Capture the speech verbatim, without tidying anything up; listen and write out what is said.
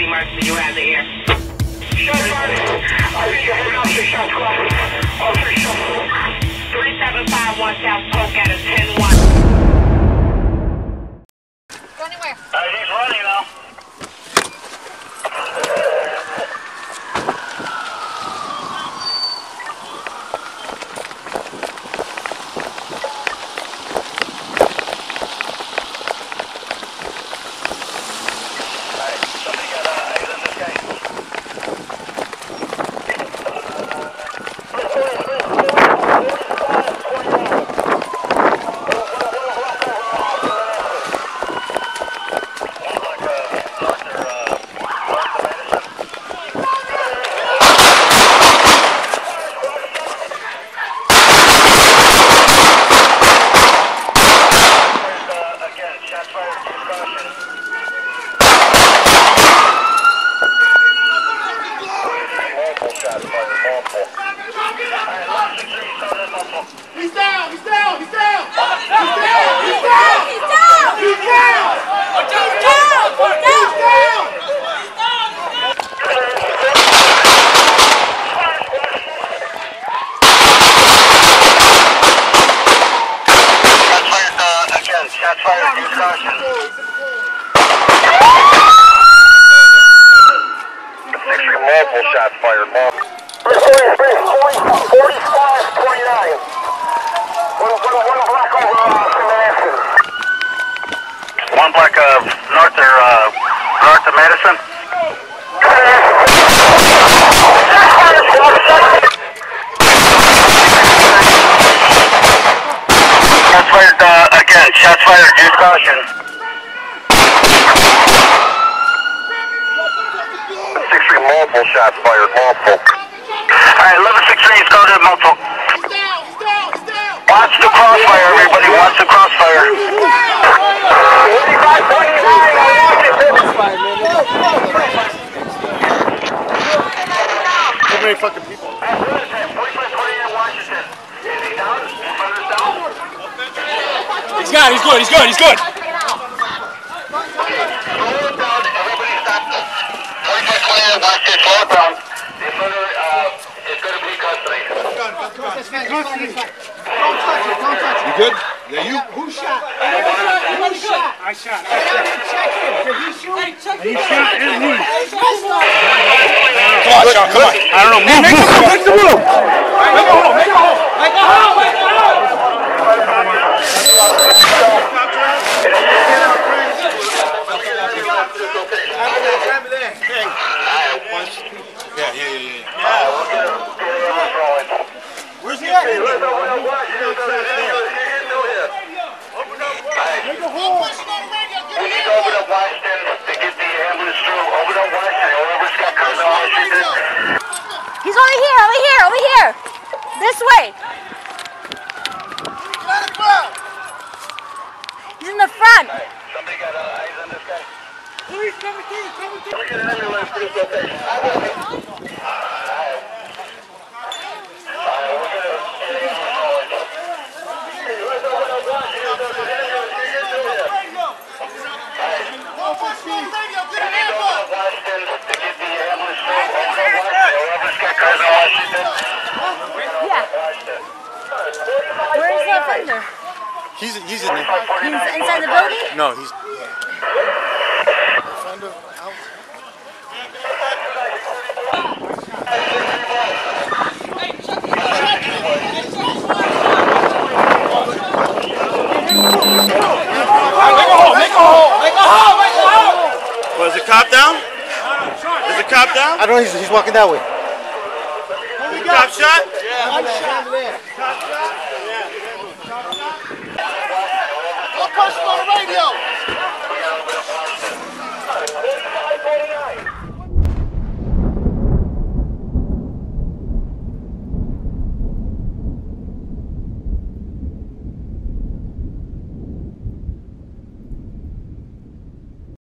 Mercy, you have the air. Shots fired. I think you heard officer shot squad. Officer shot. three seven five one South Polk at a ten one. Go anywhere. Uh, he's running now. He's down! He's down! He's down! He's down! He's down! He's down! He's down! He's down! He's down! Shots fired uh, again. Shots fired. Use caution. Multiple shots fired. Multiple. forty-five twenty-nine. One, one, one block over uh, Madison. One block of north or uh, north of Madison. Shots fired uh, again. Shots fired. Use caution. six three multiple shots fired. Multiple. Alright, eleven six three is called in multiple. He's down! He's down! He's down! Watch the crossfire, everybody. Watch the crossfire. forty-five twenty-nine. So many fucking people. forty-five twenty-nine, Washington. Is he down? Is down? He's got it. He's good. He's good. He's good. Slow it down. Everybody stop. forty-five twenty-nine, Washington. Slow it down. The offender uh, is going to be in custody. Don't touch it. Don't touch it. You good? Yeah, you? Who shot? Who shot? I shot. Check him. Did he shoot? He shot and me. Come on, Sean, come on. I don't know. Move, make move, move. Make the move. Make a hole. Make a hole. Make a hole. Make a hole. Yeah, yeah, yeah, yeah. Where's he at? Hey, listen, open up wide. You know, no hit. Make a hole. We need to open up Washington to get the ambulance through. Open up Washington. Whoever's got cars on Washington. He's over here, over here, over here. This way. He's in the front. Somebody got uh, eyes on this guy? Please come with you. Come with you. We get an ambulance for this location. Yeah. Where is the offender? He's, he's in there. He's inside the building? No, he's... Well, is the cop down? Is the cop down? I don't know. He's, he's walking that way. Is the cop shot? I'm shot.